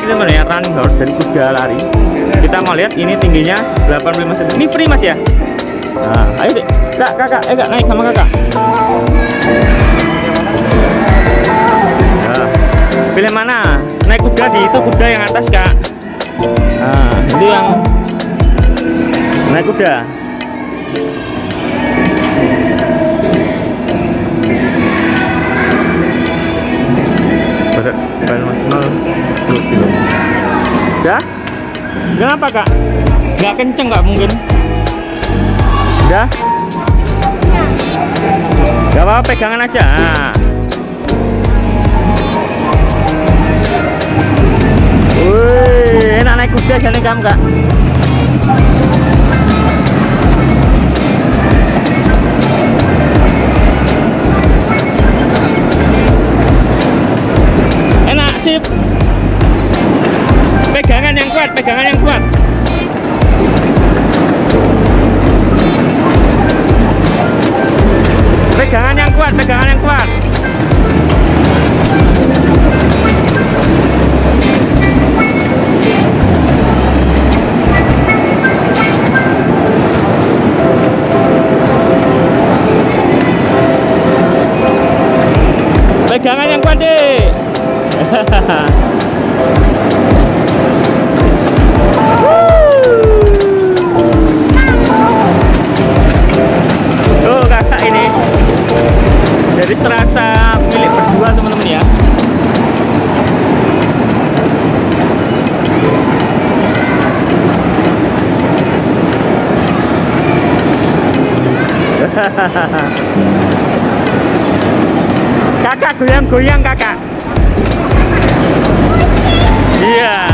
teman ya, running horse, jadi kuda lari. Kita mau lihat ini tingginya 85 cm. Ini free Mas ya. Nah, ayo deh, kakak, kak naik sama kakak. Nah, pilih mana? Naik kuda di itu kuda yang atas kak. Nah, itu yang naik kuda. Badan maksimal 2 kilo. Udah? Kenapa kak? Nggak kenceng kak mungkin? Udah? Gak apa-apa, pegangan aja. Nah. Wih, enak naik kuda jadi kamu kak. Enak, sip. Pegangan yang kuat, pegangan yang kuat. Pegangan yang kuat, pegangan yang kuat. Pegangan yang kuat deh. Tuh kakak ini. Jadi serasa milik berdua teman-teman ya. Kakak goyang-goyang kakak. Iya.